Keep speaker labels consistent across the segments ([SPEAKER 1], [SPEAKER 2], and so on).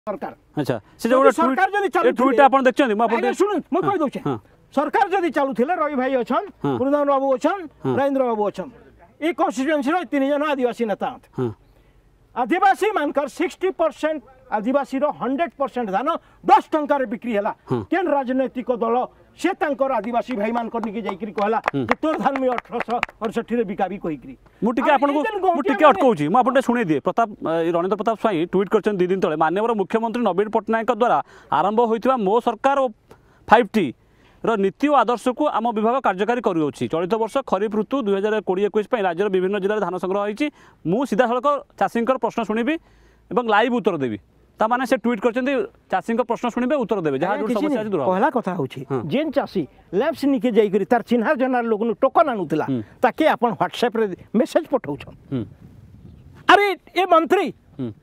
[SPEAKER 1] सरकार
[SPEAKER 2] अच्छा से जो
[SPEAKER 1] सरकार जदी
[SPEAKER 2] ये ट्वीट आपण देखछन म आपण
[SPEAKER 1] सुन म कहि दोछे सरकार जदी चालुथिले रवि भाई अछन गुरुदान बाबू अछन राजेंद्र बाबू अछन ए कॉन्स्टिट्यूएंसी रो 3 जन आदिवासी नेता आदिवासी मानकर 60% आदिवासी रो 100% धान 10 टंका रे बिक्री हला केन राजनीतिक दल से तांकर आदिवासी भाई मान करनी के जाईकरी कहला जे तोर धान में 1868 रे बिकाबी कहिकरी
[SPEAKER 2] मु टिके आपण को मु टिके अटकौची मु आपण सुने दिए प्रताप रणेंद्र प्रताप स्वाई ट्वीट करछन 2 दिन तळे माननीय मुख्यमंत्री नवीन पटनायक द्वारा आरंभ होइतबा मो सरकार और 5T रो नीति और आदर्श को आम विभाग कार्यकारी करुछि। चलित वर्ष खरीफ ऋतु 2020-21 राज्यर विभिन्न जिले धान संग्रह होइछि। मु सीधा सड़क चाषी प्रश्न शुणिबी और लाइव उत्तर देवी ताने से ट्वीट करछन्ती चाषी प्रश्न शुणिबे उत्तर देबे जहाँ समस्या दूर पहला
[SPEAKER 1] कथा होछि जेन चाषी लैब्स निके जाई करी तार चिन्हा जनार लोग नु टोकन आनुतला ताके अपन व्हाट्सएप रे मेसेज पठाउछन अरे ए मंत्री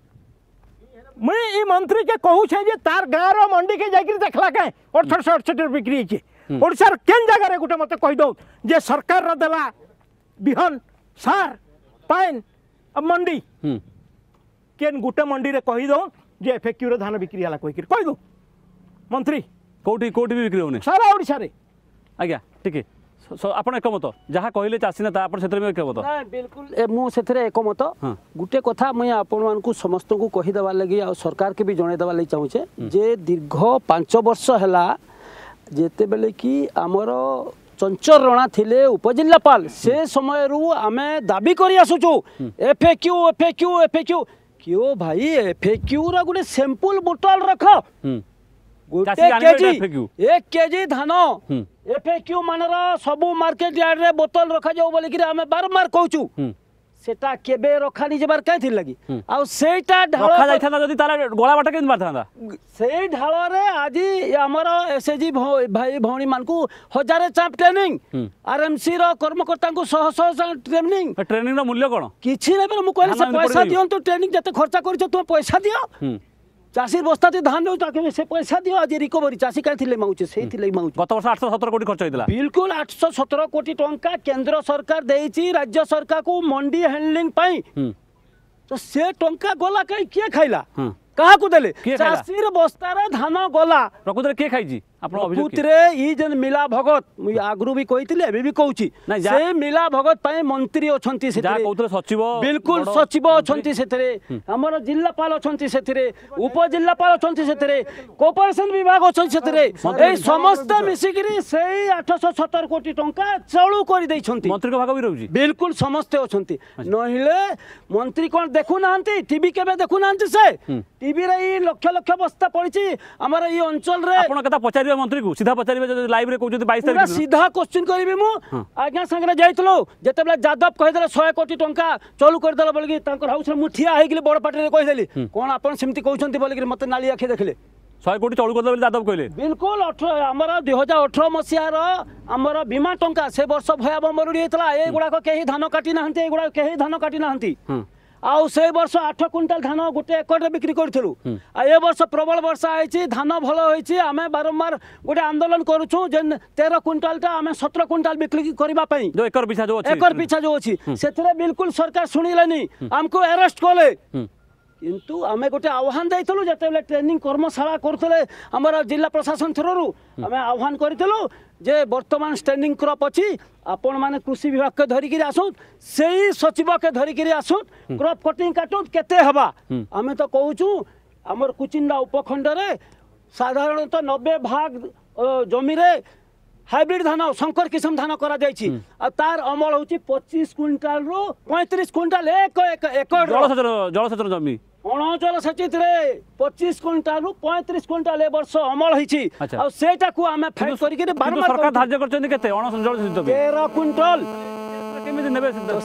[SPEAKER 1] मैं ए मंत्री के कहू छे जे तार गाँव रो मंडी के जाई करी देखला काए 1868 बिक्री छे ओडिसा केन जगह रे गुटे मते कहि दो जे सरकार रा देला बिहन सार पाइन अब मंडी केन गुटे मंडी रे कहि दो जे एफएक्यू रे धान बिक्री हला कहि दो मंत्री
[SPEAKER 2] कोठी कोठी भी बिक्री होने
[SPEAKER 1] सारा ओडिसा रे
[SPEAKER 2] आज्ञा ठीक आपण एकमत जहाँ कहले चाषी नेता आपण सेतरे में एकमत
[SPEAKER 3] ना बिल्कुल मु सेतरे एकमत गुटे कथा मैं आपण मानकू समस्त को कहि देबा लागि आ सरकार के भी जणे देबा लागि चाहूचे जे दीर्घ 5 वर्ष हला जेते बेले कि हमर चंचर रणा थिले उपजिल्लापाल से समय रु आमे दाबी करी आसुचु एफएक्यू क्यों भाई एफएक्यू रा गुटे सैंपल बोतल रख गोटे केजी 1 केजी धान एफएक्यू मानर सबु मार्केट यार्ड रे बोतल रखा जाऊ बोली कि आमे बारंबार कहूचु सेटा केबे रखानी जबार काई थी लगी आ सेटा ढाल
[SPEAKER 2] रखा जाई था जदी तारा गोला बाटा के मार था
[SPEAKER 3] से ढाल रे आज हमर एसएजी भाई भौणी मान को हजारे चाप ट्रेनिंग आरएमसी रो कर्मकर्ता को 100 ट्रेनिंग रो मूल्य कोन किछि नै मु कहले से पैसा दियो तो ट्रेनिंग जते खर्चा करिछ तुम पैसा दियो चाषी बस्ता धान दो ताके से पैसा दियो आज रिकवरी चाषी काई थिले माउचे से थिले माउचे
[SPEAKER 2] गत वर्ष 817 कोटी खर्च होइतला
[SPEAKER 3] बिल्कुल 817 कोटी टंका केंद्र सरकार देइची राज्य सरकार को मंडी हैंडलिंग पाई तो से टंका गला काई के खाइला कहा को देले चाषी रे बस्ता रे धान गला
[SPEAKER 2] प्रकृति के खाइजी आपण अभियोग
[SPEAKER 3] पुत्रे ई जन मिला भगत मु आगरु भी कहितले एबे भी कहूची से मिला भगत पय मंत्री अछंती से
[SPEAKER 2] जा कहतले सचिव
[SPEAKER 3] बिल्कुल सचिव अछंती सेतरे हमर जिल्लापाल अछंती सेतरे उपजिल्लापाल अछंती सेतरे कोऑपरेशन विभाग अछंती सेतरे ए समस्त मिसिकरी सेही 817 कोटी टंका चालू करि दै छंती
[SPEAKER 2] मंत्री को भाग भी रहउची
[SPEAKER 3] बिल्कुल समस्त अछंती नहिले मंत्री कोन देखु नांती टीवी केबे देखु नांती से टीवी रे ई लक्ष लक्ष बस्ता पड़िची हमर ई अंचल रे
[SPEAKER 2] आपण कथा पचारि मंत्री को सीधा पचारे लाइव रे कहते 22 तारिख
[SPEAKER 3] सीधा क्वेश्चन करी मु आज्ञा संगे जाइतलो जते बेला यादव कहि देले 100 कोटी टंका चालू कर देला बोली तांकर हाउस रे मुठिया हे गेली बड़ पार्टी रे कहि देली कोन आपण सेमति कहउछंती बोली मते नाली आखे देखले
[SPEAKER 2] 100 कोटी चालू कर देला यादव कहले
[SPEAKER 3] बिल्कुल 18 हमर 2018 मसिया रो हमर बीमा टंका से वर्ष भयाबह मरुडी हेतला ए गुडा को केही धान काटी नाहंती ए गुडा केही धान काटी नाहंती आउ से वर्ष 8 क्विंटल धान गोटे एकड़ रे बिक्री करथिलु आ ए वर्ष प्रबल वर्षा आइछि धान भलो होइछि आमे बारंबार गोटे आंदोलन करूछु जेन 13 क्विंटल ता आमे 17 क्विंटल बिक्री करबा पई
[SPEAKER 2] जो एकड़ पीछा जो अछि
[SPEAKER 3] सेतरे बिल्कुल सरकार सुनिलानी हमको अरेस्ट कोले किंतु आमे गोटे आह्वान दैथलु जते बेले ट्रेनिंग कर्मशाला करथले हमर जिला प्रशासन थररु आमे आह्वान करथलु जे वर्तमान स्टैंडिंग क्रॉप अछि आपण माने कृषि विभाग के धरि के आसु सेही सचिव के धरि के आसु क्रॉप कटिंग काटू केते हबा आमे तो कहूछु हमर कुचिंडा उपखंड रे साधारणतः 90 भाग जमी रे हाइब्रिड धान शंकर किस्म धान करा जायछि आ तार अमल होछि 25 क्विंटल रो 35 क्विंटल एक एकड़
[SPEAKER 2] जलसेचन जमी
[SPEAKER 3] अणचल सचित रे 25 क्विंटल रु 35 क्विंटल ए वर्ष अमल होइछि आ सेटा को आमे फाइट करि के बारंबार
[SPEAKER 2] सरकार धार्य करछन केते अणचल जलसेचन
[SPEAKER 3] 13 क्विंटल
[SPEAKER 2] केमिति नेबे
[SPEAKER 3] तो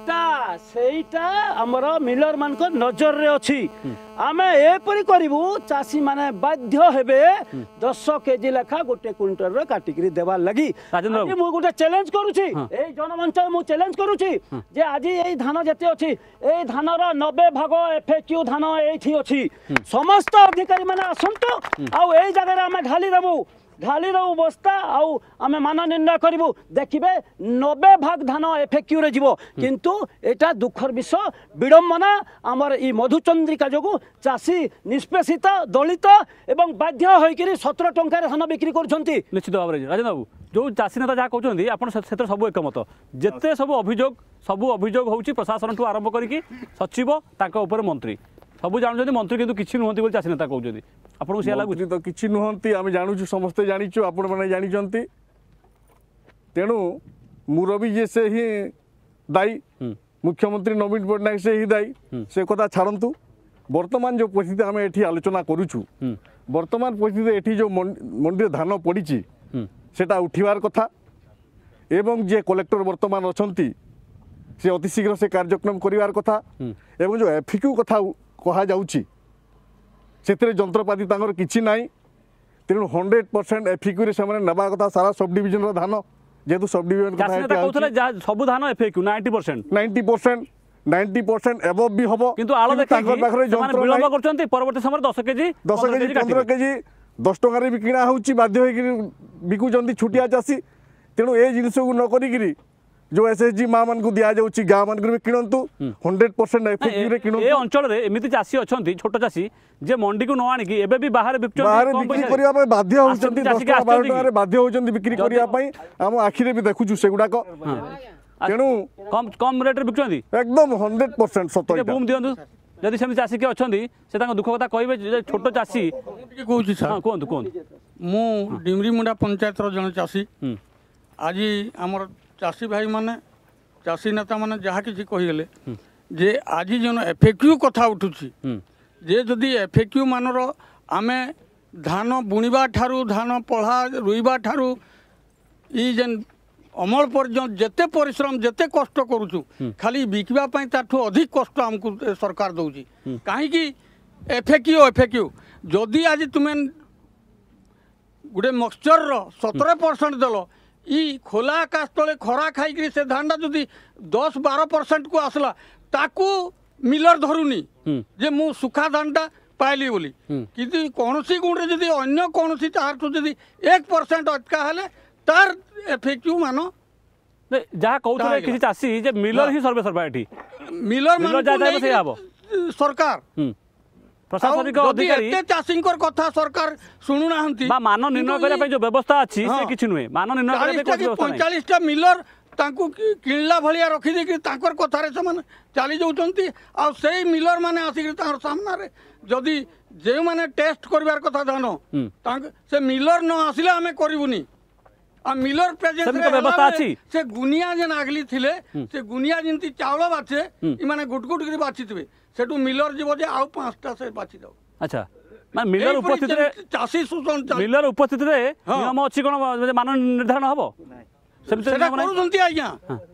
[SPEAKER 3] सेटा हमर मिलर मान को नजर रे अछि आमे एपरि करिवु चासी माने बाध्य हेबे 10 केजी लेखा गोटे क्विंटल रे काटी करी देबा लागि आज मु गोटे चैलेंज करूछि ए जनमंच मु चैलेंज करूछि जे आज ए धान जते अछि ए धान रो 90 भाग एफएक्यू धान एठी अछि समस्त अधिकारी माने आसंतो आ ए जगह रे आमे ढाली देबु ढाली दबु बस्ता आम मान निर्णय करूँ देखिए 90 भाग धान एफएक्यू रे जीवो किंतु एटा दुखर विषय विडंबना आमर ई मधुचंद्रिका जोगु चाषी निष्पेषित दलित एवं बाध्य होकर 17 टंकार धान बिक्री करुछंती।
[SPEAKER 2] निश्चित भाव में राजेंद्र बाबू जो चाषी नेता जहाँ कहते आप सब एकमत जिते सब अभियोग होची प्रशासन ठू आरंभ करके सचिव तांका ऊपर मंत्री सब जानते मंत्री किंतु किसी नुहति बोली चाषी नेता कहते आपको सी लगुच
[SPEAKER 4] तो किसी नुहति आम जानूँ समस्ते जानीचु आपण मैंने जानते तेणु मुरबी जे से ही दायी मुख्यमंत्री नवीन पट्टनायक से ही दायी से कथा छाड़ू वर्तमान जो परिस्थिति आम ये आलोचना करुचु वर्तमान परिस्थिति ये जो मंडी धान पड़ी सेटा उठिबार कथा एवं जे कलेक्टर वर्तमान अछंती से अति शीघ्र से कार्यक्रम करिवार कथा एवं जो एफिक्यू कथा कहा जाउची सेतरे जंत्रपाति तांगर किछि नाही तेणु 100% एफिक्यू रे से नबा कथा सारा सब डिविजन रो धान जेतु सब डिविजन
[SPEAKER 2] कथा सब धान एफिक्यू
[SPEAKER 4] 90% एबव भी हबो
[SPEAKER 2] किंतु आलो देखै विलंब करछंती परवर्ती समय 10 केजी
[SPEAKER 4] 15 केजी 10 टंका भी किणा होउची बाध्य होई बिकुचंती छुटिया चाषी तेणु ए जिनिस को न करी जो एसएचजी माँ मान को दिया जाउची गाँ मान भी किणंतु 100% एफएक्यू रे किणंतु
[SPEAKER 2] ए अंचल रे एमिति चाषी अछंती छोट चाषी जे मंडी को न आनी कि एबे भी बाहर बिकचंती
[SPEAKER 4] बाहर बिक्री करिया पे बाध्य होउचंती 10 टका 12 टका रे बाध्य होउचंती बिक्री करिया पई हम आखि रे भी देखुछु सेगुडा को तेणु
[SPEAKER 2] कम रेट रे बिकचंती
[SPEAKER 4] एकदम 100% सत
[SPEAKER 2] बूम दियंतु जदि सेमि चाषी के अछंती से तांका दुख कथा कहबे छोट चाषी
[SPEAKER 5] कहूँ सर
[SPEAKER 2] कहतु कहतु
[SPEAKER 5] मु डिमरी मुंडा पंचायत जन चाषी आज आमर चाषी भाई माने चाषी नेता माने जहाँ किसी कहीगले जे आज जन एफएक्यू कथा उठुची जे जदि एफएक्यू मानर आमे धान बुणवा ठारू धान पढ़ा रुईबा ठारू ई जेन अमल पर्यंत जेते परिश्रम जेते कष्ट करूचु खाली बिकवा पई ताठू अधिक कष्ट हमको सरकार दउची काहे एफएक्यू जदि आज तुमे गोटे मक्सचर 17% दल ई खोला आकाश तले खरा खाई से धानटा जदि 10-12% को आसला ताकू मिलर धरुनी जे मु सुखा धानटा पाइली बोली किंतु कौनसी गुणे जदि अन्य कौनसी तार तो जदि 1% अटका हेले तार एफएक्यू मानो
[SPEAKER 2] जहाँ कहते किसी चाषी जे मिलर ही सर्वे सर्वा एठी
[SPEAKER 5] मिलर
[SPEAKER 2] जाय से आबो
[SPEAKER 5] सरकार
[SPEAKER 2] प्रशासनिक अधिकारी
[SPEAKER 5] एते चाषींकर कथा सरकार सुनु नाहंती
[SPEAKER 2] बा मान निर्णय करिया पे जो व्यवस्था अछि से किछि नुहे मान निर्णय करिया पे कोइ व्यवस्था नै
[SPEAKER 5] 45 टा मिलर तांकू किणला भलिया रखी दे कि तांकर कथारे समान चली जाउचंती आ सेही मिलर माने आसी तार सामना रे जदी जे माने टेस्ट करबार कथा धान तांक से मिलर न आसिले हमें करिवुनी आ मिलर प्रेजेंट रे
[SPEAKER 2] व्यवस्था अछि
[SPEAKER 5] से गुनिया जेन आगली थिले से गुनिया जिंती चावल बाचे इ माने गुटगुट करी बाचितबे सेटू मिलर जीव जे आउ 5टा से बाची दो
[SPEAKER 2] अच्छा मैं मिलर उपस्थित रे
[SPEAKER 5] चाषी शोषण
[SPEAKER 2] मिलर उपस्थित रे नियम अछि कोन मान निर्धारण हबो
[SPEAKER 5] सेटा करूछंती आज्ञा